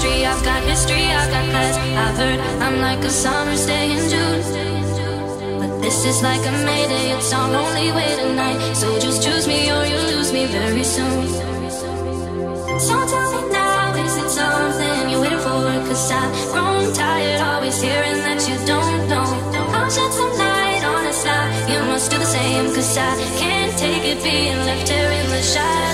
chemistry, I've got history, I've got class. I've heard I'm like a summer's day in June, but this is like a mayday, it's our only way tonight. So just choose me or you'll lose me very soon. So tell me now, is it something you're waiting for? Cause I've grown tired, always hearing that you don't know. I'll shed some light on a star, you must do the same. Cause I can't take it being left here in the shadows.